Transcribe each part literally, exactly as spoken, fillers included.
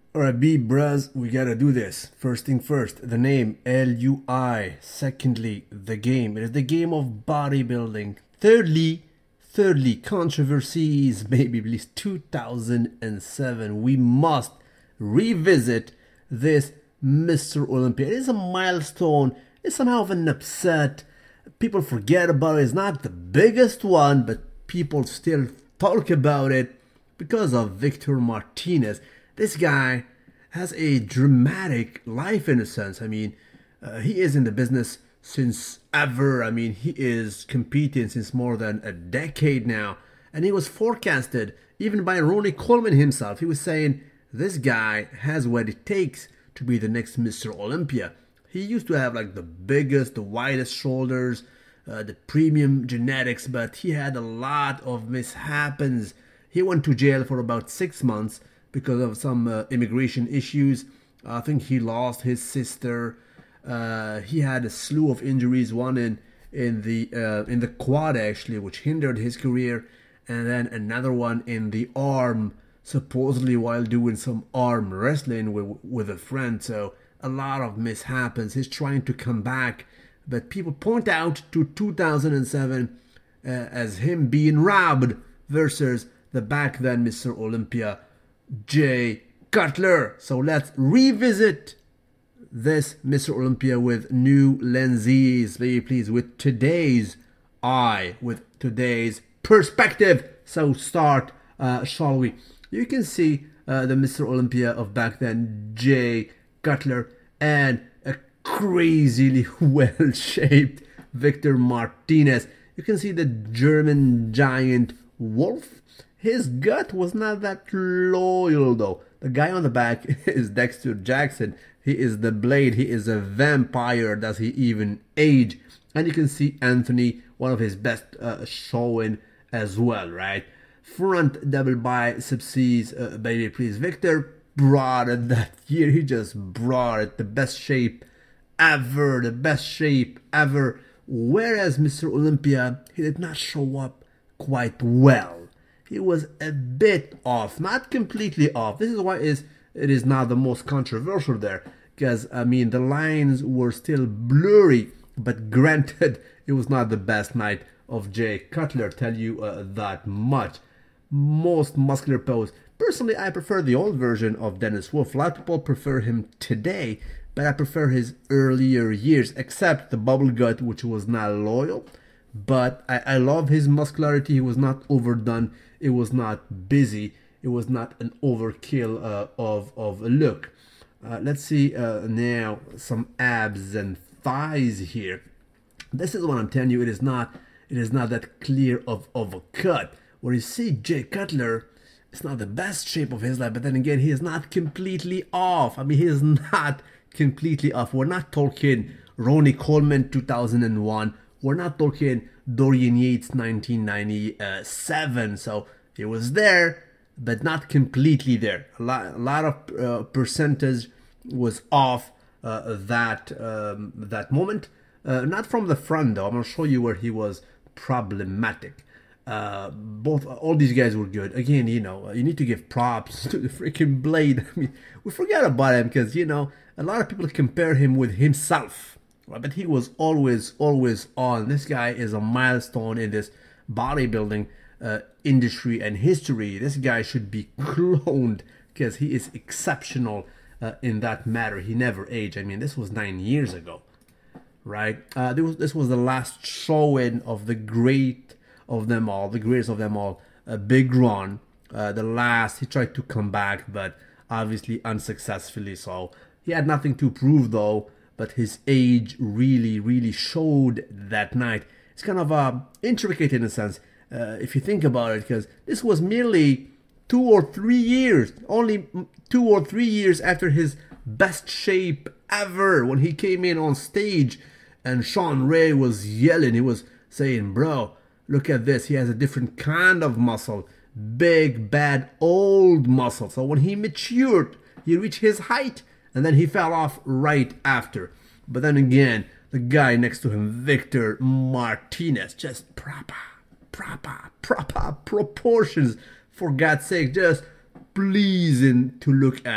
Alright, B bros, we gotta do this. First thing first, the name L U I. Secondly, the game. It is the game of bodybuilding. Thirdly, thirdly, controversies. Maybe at least two thousand seven. We must revisit this Mister Olympia. It is a milestone. It's somehow of an upset. People forget about it. It's not the biggest one, but people still talk about it because of Victor Martinez. This guy has a dramatic life in a sense. I mean, uh, he is in the business since ever. I mean, he is competing since more than a decade now. And he was forecasted even by Ronnie Coleman himself. He was saying, this guy has what it takes to be the next Mister Olympia. He used to have like the biggest, the widest shoulders, uh, the premium genetics, but he had a lot of mishaps. He went to jail for about six months because of some uh, immigration issues. I think he lost his sister. Uh, he had a slew of injuries, one in in the uh, in the quad actually, which hindered his career, and then another one in the arm, supposedly while doing some arm wrestling with with a friend. So a lot of mishaps. He's trying to come back, but people point out to two thousand seven uh, as him being robbed versus the back then Mister Olympia, Jay Cutler. So let's revisit this Mister Olympia with new lenses, very please, with today's eye, with today's perspective. So start, uh, shall we? You can see uh, the Mister Olympia of back then, Jay Cutler, and a crazily well-shaped Victor Martinez. You can see the German giant wolf. His gut was not that loyal though. The guy on the back is Dexter Jackson. He is the Blade. He is a vampire. Does he even age? And you can see Anthony, one of his best uh, showing as well, right? Front double bicepses, uh, baby please. Victor brought it that year. He just brought it. The best shape ever. The best shape ever. Whereas Mister Olympia, he did not show up quite well. He was a bit off, not completely off. This is why it is, it is not the most controversial there. Because, I mean, the lines were still blurry. But granted, it was not the best night of Jay Cutler, tell you uh, that much. Most muscular pose. Personally, I prefer the old version of Dennis Wolf. A lot of people prefer him today, but I prefer his earlier years, except the bubble gut, which was not loyal. But I, I love his muscularity. He was not overdone. It was not busy. It was not an overkill uh, of, of a look. Uh, let's see uh, now some abs and thighs here. This is what I'm telling you. It is not, it is not that clear of, of a cut. Where you see Jay Cutler, it's not the best shape of his life, but then again, he is not completely off. I mean, he is not completely off. We're not talking Ronnie Coleman two thousand one. We're not talking Dorian Yates nineteen ninety-seven. So he was there, but not completely there. A lot, a lot of uh, percentage was off uh, that um, that moment. Uh, not from the front though. I'm gonna show you where he was problematic. Uh, both all these guys were good. Again, you know, you need to give props to the freaking Blade. I mean, we forget about him because you know a lot of people compare him with himself. But he was always, always on. This guy is a milestone in this bodybuilding uh, industry and history. This guy should be cloned because he is exceptional uh, in that matter. He never aged. I mean, this was nine years ago, right? Uh, this was, this was the last showing of the great of them all, the greatest of them all, uh, Big Ron. Uh, the last, he tried to come back, but obviously unsuccessfully. So he had nothing to prove though. But his age really, really showed that night. It's kind of uh, intricate in a sense, uh, if you think about it, because this was merely two or three years, only two or three years after his best shape ever, when he came in on stage and Sean Ray was yelling. He was saying, bro, look at this. He has a different kind of muscle, big, bad, old muscle. So when he matured, he reached his height. And then he fell off right after. But then again, the guy next to him, Victor Martinez, just proper, proper, proper proportions. For God's sake, just pleasing to look at.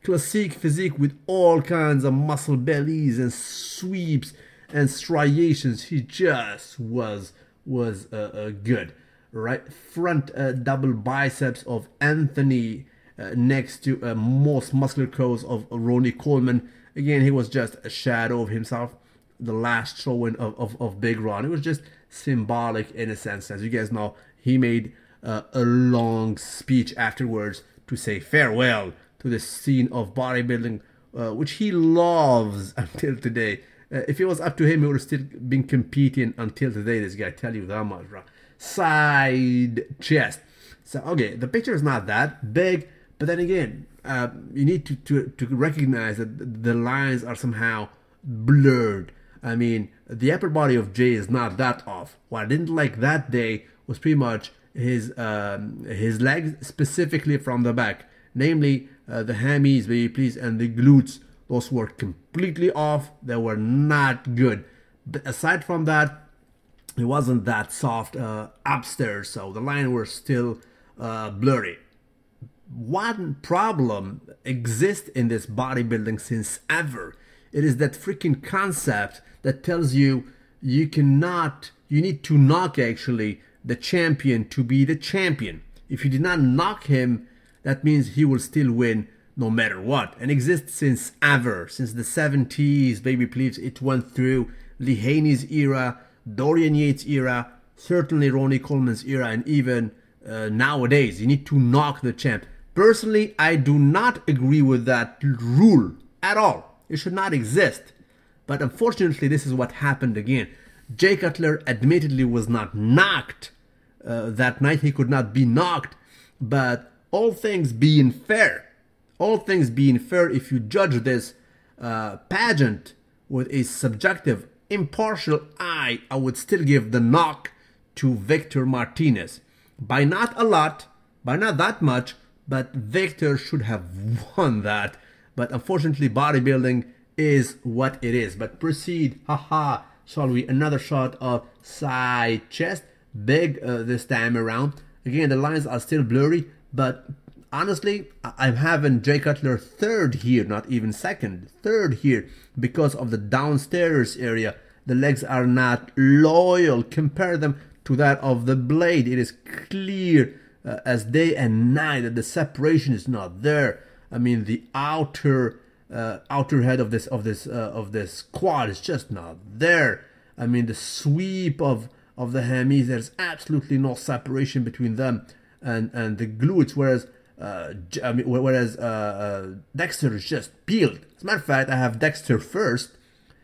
classic physique with all kinds of muscle bellies and sweeps and striations. He just was was uh, uh, good, right? Front uh, double biceps of Anthony uh, next to uh, most muscular curls of Ronnie Coleman. Again, he was just a shadow of himself. The last showing of, of, of Big Ron, it was just symbolic in a sense. As you guys know, he made uh, a long speech afterwards to say farewell to the scene of bodybuilding, uh, which he loves until today. Uh, if it was up to him, he would have still been competing until today. This guy, tell you that much, bro. Side chest. So okay, the picture is not that big, but then again, uh, you need to, to to recognize that the lines are somehow blurred. I mean, the upper body of Jay is not that off. What I didn't like that day was pretty much his um, his legs, specifically from the back, namely uh, the hammies, baby please, and the glutes. Those were completely off. They were not good. But aside from that, it wasn't that soft uh, upstairs, so the lines were still uh, blurry. One problem exists in this bodybuilding since ever. It is that freaking concept that tells you you cannot, you need to knock actually the champion to be the champion. If you did not knock him, that means he will still win no matter what. And exists since ever, since the seventies, baby please. It went through Lee Haney's era, Dorian Yates' era, certainly Ronnie Coleman's era, and even uh, nowadays. You need to knock the champ. Personally, I do not agree with that rule at all. It should not exist. But unfortunately, this is what happened again. Jay Cutler admittedly was not knocked uh, that night. He could not be knocked. But all things being fair, all things being fair, if you judge this uh, pageant with a subjective, impartial eye, I would still give the knock to Victor Martinez. By not a lot, by not that much, but Victor should have won that. But unfortunately, bodybuilding is what it is. But proceed, haha, shall we? Another shot of side chest, big uh, this time around. Again, the lines are still blurry, but honestly, I'm having Jay Cutler third here, not even second, third here, because of the downstairs area. The legs are not loyal. Compare them to that of the Blade. It is clear uh, as day and night that the separation is not there. I mean, the outer uh, outer head of this of this uh, of this quad is just not there. I mean, the sweep of of the hammies, there's absolutely no separation between them and and the glutes. Whereas uh, I mean, whereas uh, uh, Dexter is just peeled. As a matter of fact, I have Dexter first,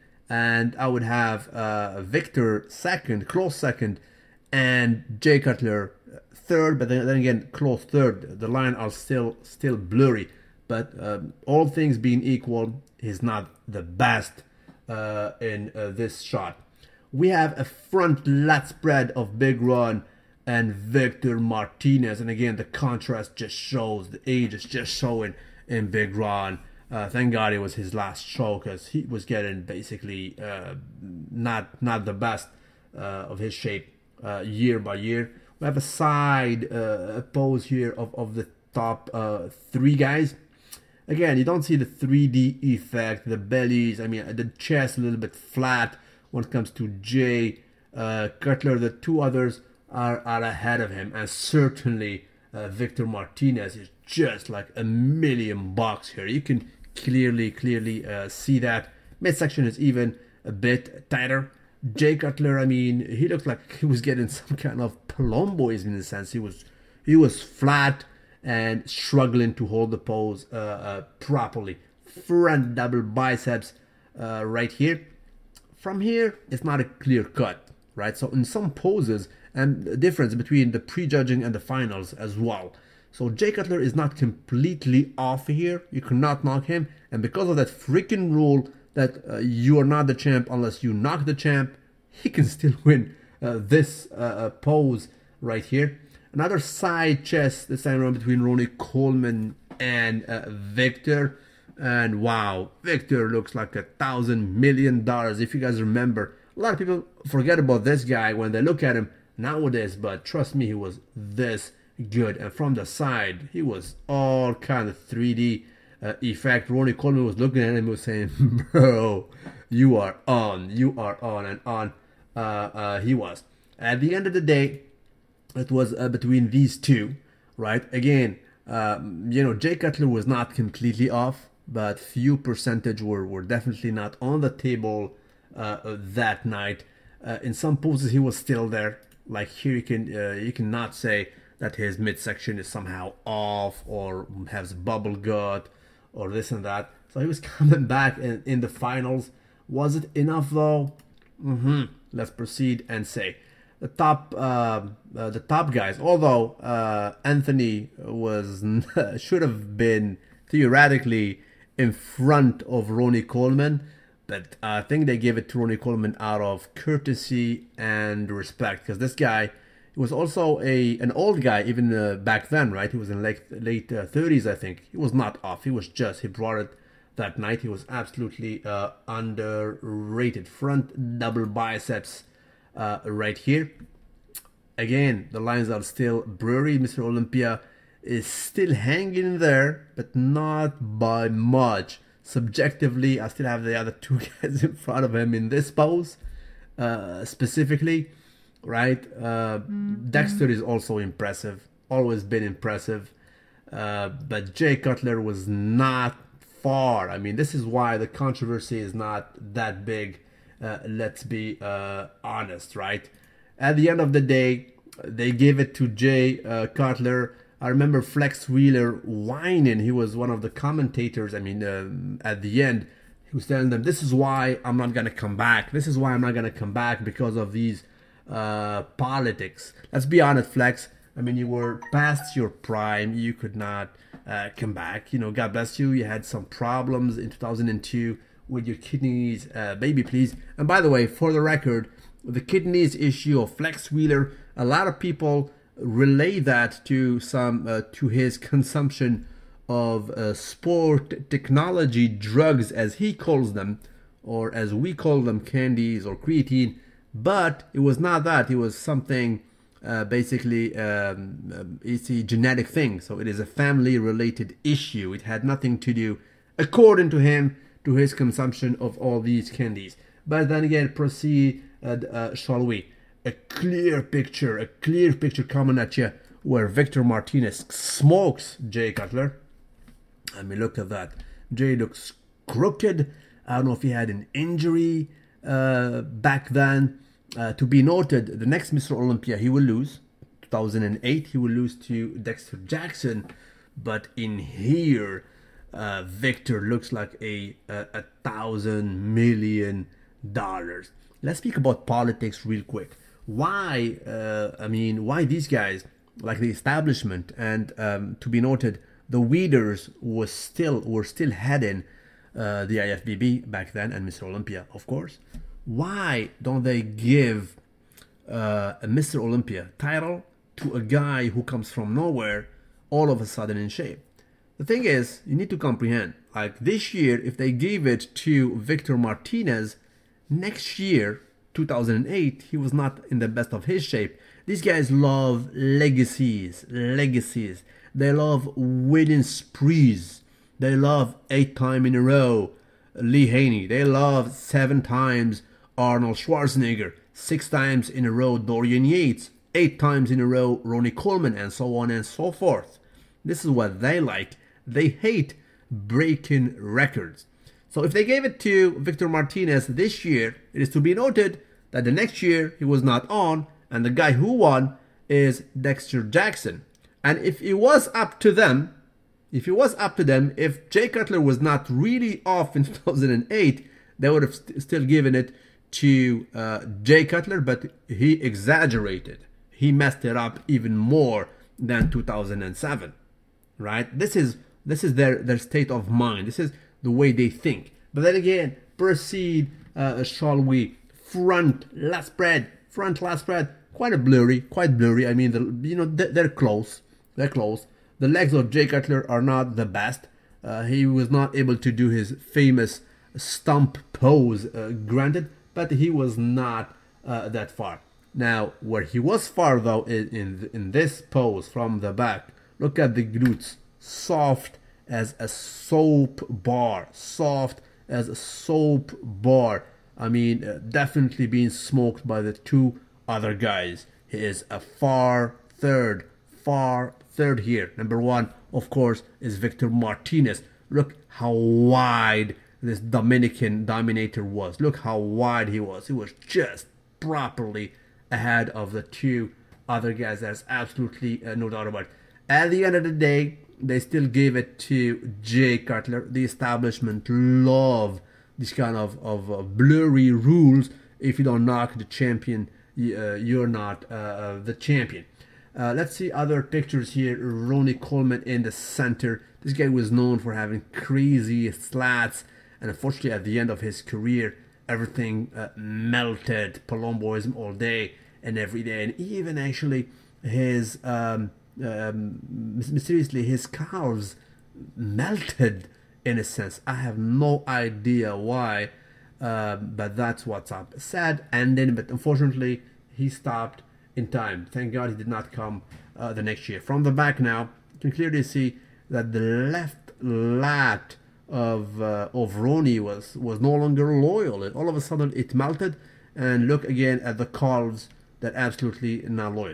and I would have uh, Victor second, close second, and Jay Cutler third. But then, then again, close third. The line are still still blurry. But um, all things being equal, he's not the best uh, in uh, this shot. We have a front lat spread of Big Ron and Victor Martinez. And again, the contrast just shows, the age is just showing in Big Ron. Uh, thank God it was his last show, because he was getting basically uh, not not the best uh, of his shape uh, year by year. We have a side uh, pose here of, of the top uh, three guys. Again, you don't see the three D effect, the bellies, I mean, the chest a little bit flat when it comes to Jay uh, Cutler. The two others are, are ahead of him, and certainly uh, Victor Martinez is just like a million bucks here. You can clearly, clearly uh, see that. Midsection is even a bit tighter. Jay Cutler, I mean, he looked like he was getting some kind of Palomboism in a sense. He was, he was flat and struggling to hold the pose uh, uh, properly. Front double biceps uh, right here. From here, it's not a clear cut, right? So in some poses, and the difference between the prejudging and the finals as well. So Jay Cutler is not completely off here. You cannot knock him. And because of that freaking rule that uh, you are not the champ unless you knock the champ, he can still win uh, this uh, pose right here. Another side chest this time around between Ronnie Coleman and uh, Victor. And wow, Victor looks like a thousand million dollars. If you guys remember, a lot of people forget about this guy when they look at him nowadays. But trust me, he was this good. And from the side, he was all kind of three D Uh, in fact, Ronnie Coleman was looking at him and was saying, bro, you are on, you are on, and on uh, uh, he was. At the end of the day, it was uh, between these two, right? Again, um, you know, Jay Cutler was not completely off, but few percentage were, were definitely not on the table uh, that night. Uh, in some poses, he was still there. Like here, you can uh, you cannot say that his midsection is somehow off or has bubble gut or this and that. So he was coming back in, in the finals. Was it enough though? Mm-hmm. Let's proceed and say the top uh, uh, the top guys. Although uh, Anthony was should have been theoretically in front of Ronnie Coleman, but I think they gave it to Ronnie Coleman out of courtesy and respect, because this guy was also a an old guy even uh, back then, right? He was in late late uh, thirties, I think. He was not off. He was just he brought it that night. He was absolutely uh, underrated. Front double biceps uh, right here. Again, the lines are still blurry. Mister Olympia is still hanging there, but not by much. Subjectively, I still have the other two guys in front of him in this pose, uh, specifically, right? Uh, mm-hmm. Dexter is also impressive, always been impressive, uh, but Jay Cutler was not far. I mean, this is why the controversy is not that big. Uh, let's be uh, honest, right? At the end of the day, they gave it to Jay uh, Cutler. I remember Flex Wheeler whining. He was one of the commentators. I mean, uh, at the end, he was telling them, this is why I'm not going to come back. This is why I'm not going to come back because of these uh, politics. Let's be honest, Flex. I mean, you were past your prime. You could not uh, come back. You know, God bless you. You had some problems in two thousand two with your kidneys. Uh, baby, please. And by the way, for the record, the kidneys issue of Flex Wheeler, a lot of people relay that to some uh, to his consumption of uh, sport technology drugs, as he calls them, or as we call them, candies or creatine. But it was not that. It was something uh, basically um, um, it's a genetic thing, so it is a family related issue. It had nothing to do, according to him, to his consumption of all these candies. But then again, proceed uh, uh, shall we? A clear picture, a clear picture coming at you where Victor Martinez smokes Jay Cutler. I mean, look at that. Jay looks crooked. I don't know if he had an injury uh, back then. Uh, to be noted, the next Mister Olympia, he will lose. two thousand eight, he will lose to Dexter Jackson. But in here, uh, Victor looks like a, a, a thousand million dollars. Let's speak about politics real quick. Why, uh, I mean, why these guys, like the establishment, and um, to be noted, the Weeders was still were still heading uh, the I F B B back then, and Mister Olympia, of course. Why don't they give uh, a Mister Olympia title to a guy who comes from nowhere, all of a sudden in shape? The thing is, you need to comprehend, like this year, if they gave it to Victor Martinez, next year, two thousand eight, he was not in the best of his shape. These guys love legacies, legacies. They love winning sprees. They love eight time in a row Lee Haney. They love seven times Arnold Schwarzenegger, six times in a row Dorian Yates, eight times in a row Ronnie Coleman, and so on and so forth. This is what they like. They hate breaking records. So if they gave it to Victor Martinez this year, it is to be noted that the next year he was not on, and the guy who won is Dexter Jackson. And if it was up to them, if it was up to them, if Jay Cutler was not really off in two thousand eight, they would have st- still given it to uh, Jay Cutler, but he exaggerated. He messed it up even more than two thousand seven, right? This is this is their, their state of mind. This is the way they think. But then again, proceed, uh, shall we? Front last spread, front last spread, quite a blurry, quite blurry. I mean, the, you know, they're close, they're close. The legs of Jay Cutler are not the best. Uh, he was not able to do his famous stump pose, uh, granted, but he was not uh, that far. Now, where he was far though, in, in in this pose from the back, look at the glutes, soft as a soap bar, soft as a soap bar. I mean, uh, definitely being smoked by the two other guys. He is a far third, far third here. Number one, of course, is Victor Martinez. Look how wide this Dominican dominator was. Look how wide he was. He was just properly ahead of the two other guys. There's absolutely uh, no doubt about it. At the end of the day, they still gave it to Jay Cutler. The establishment love this kind of, of uh, blurry rules. If you don't knock the champion, uh, you're not uh, the champion. Uh, let's see other pictures here. Ronnie Coleman in the center. This guy was known for having crazy slats, and unfortunately at the end of his career, everything uh, melted. Palomboism all day and every day, and even actually his um, um, mysteriously his calves melted in a sense. I have no idea why, uh, but that's what's up. Sad ending, but unfortunately he stopped in time. Thank God he did not come uh, the next year. From the back now, you can clearly see that the left lat of uh, of Ronnie was was no longer loyal. And all of a sudden it melted, and look again at the calves that absolutely not loyal.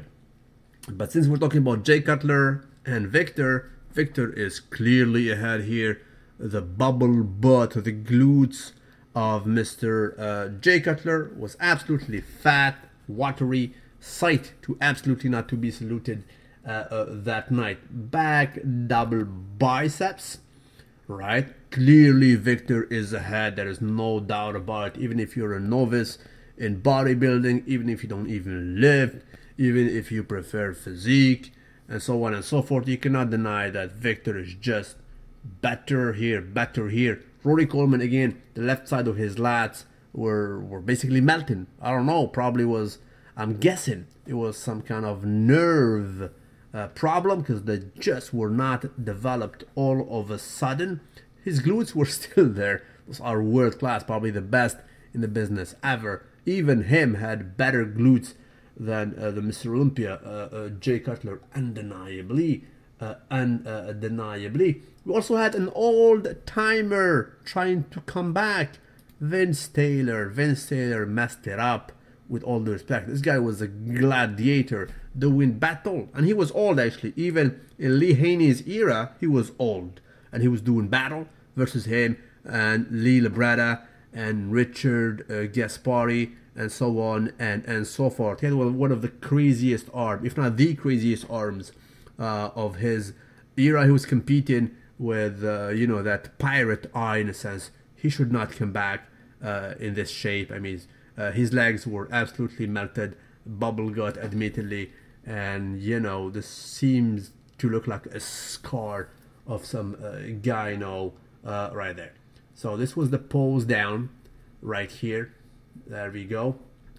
But since we're talking about Jay Cutler and Victor, Victor is clearly ahead here. The bubble butt, the glutes of Mister Uh, Jay Cutler was absolutely fat, watery, sight to absolutely not to be saluted uh, uh, that night. Back double biceps, right? Clearly Victor is ahead. There is no doubt about it. Even if you're a novice in bodybuilding, even if you don't even lift, even if you prefer physique and so on and so forth, you cannot deny that Victor is just better here, better here. Ronnie Coleman again, the left side of his lats were were basically melting. I don't know, probably was, I'm guessing it was some kind of nerve uh, problem, because they just were not developed all of a sudden. His glutes were still there. Those are world class, probably the best in the business ever. Even him had better glutes than uh, the Mister Olympia, uh, uh, Jay Cutler, undeniably, uh, undeniably. We also had an old timer trying to come back, Vince Taylor. Vince Taylor messed it up, with all due respect. This guy was a gladiator doing battle, and he was old actually. Even in Lee Haney's era, he was old, and he was doing battle versus him and Lee Labrada and Richard uh, Gaspari and so on and and so forth. He had one of the craziest arms, if not the craziest arms uh, of his era. He was competing with uh, you know, that pirate eye in a sense. He should not come back uh, in this shape. I mean, uh, his legs were absolutely melted, bubble gut admittedly, and you know, this seems to look like a scar of some uh, gyno uh, right there. So this was the pose down right here. There we go.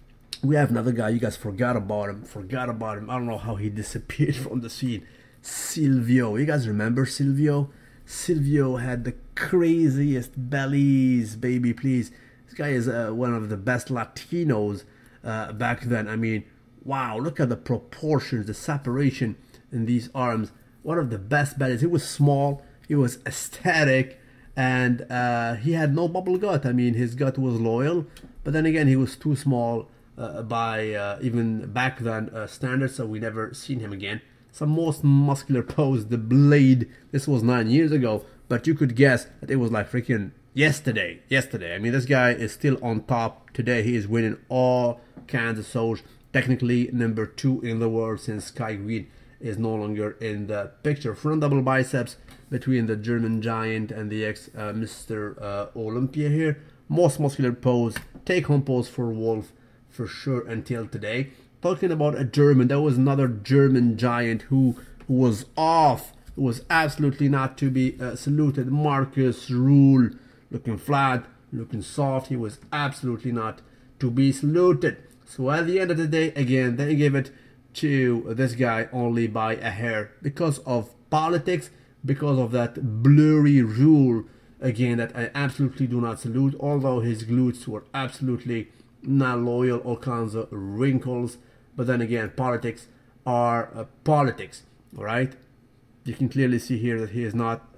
We have another guy. You guys forgot about him. Forgot about him. I don't know how he disappeared from the scene. Silvio. You guys remember Silvio? Silvio had the craziest bellies, baby, please. This guy is uh, one of the best Latinos uh, back then. I mean, wow, look at the proportions, the separation in these arms. One of the best bellies. He was small, he was aesthetic, and uh, he had no bubble gut. I mean, his gut was loyal, but then again, he was too small uh, by uh, even back then uh, standards, so we never seen him again. Some most muscular pose, the blade. This was nine years ago, but you could guess that it was like freaking yesterday. Yesterday. I mean, this guy is still on top today. He is winning all kinds of shows. Technically number two in the world, since Kai Green is no longer in the picture. Front double biceps between the German giant and the ex uh, Mister Uh, Olympia here. Most muscular pose. Take home pose for Wolf for sure until today. Talking about a German, there was another German giant who, who was off, who was absolutely not to be uh, saluted. Marcus Rule, looking flat, looking soft. He was absolutely not to be saluted. So at the end of the day, again, they gave it to this guy only by a hair because of politics, because of that blurry rule, again, that I absolutely do not salute. Although his glutes were absolutely not loyal, all kinds of wrinkles. But then again, politics are uh, politics, all right? You can clearly see here that he is not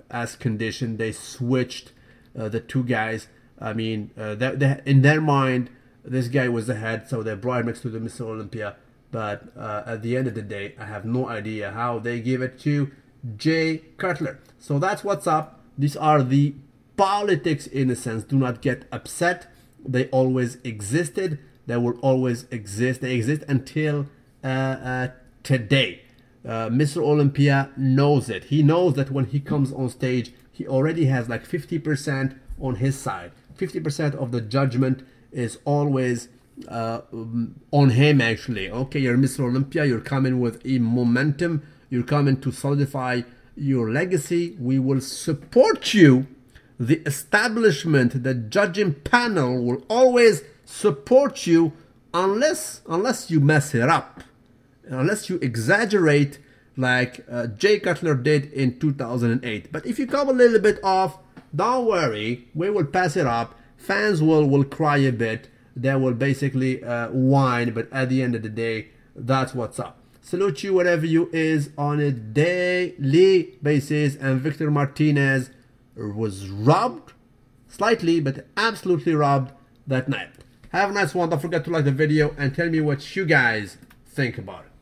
as condition. They switched uh, the two guys. I mean, uh, that, that in their mind, this guy was ahead, so they brought him next to the Mister Olympia. But uh, at the end of the day, I have no idea how they give it to Jay Cutler. So that's what's up. These are the politics in a sense. Do not get upset. They always existed. They will always exist. They exist until uh, uh, today. Uh, Mister Olympia knows it. He knows that when he comes on stage, he already has like fifty percent on his side. fifty percent of the judgment is always uh, on him, actually. Okay, you're Mister Olympia. You're coming with a momentum. You're coming to solidify your legacy. We will support you. The establishment, the judging panel will always support you unless unless you mess it up, unless you exaggerate like uh, Jay Cutler did in two thousand eight. But if you come a little bit off, don't worry, we will pass it up. Fans will will cry a bit. They will basically uh, whine, but at the end of the day, that's what's up. Salute you wherever you is on a daily basis. And Victor Martinez was robbed, slightly, but absolutely robbed that night. Have a nice one. Don't forget to like the video and tell me what you guys think about it.